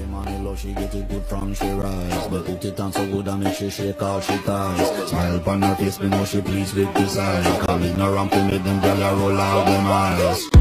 money low, she get it good from she rise. But put it on so good and make she shake all she ties. Smile upon her face, me know she pleased with this eyes. Call it no ramp to make them gyal a roll out them eyes.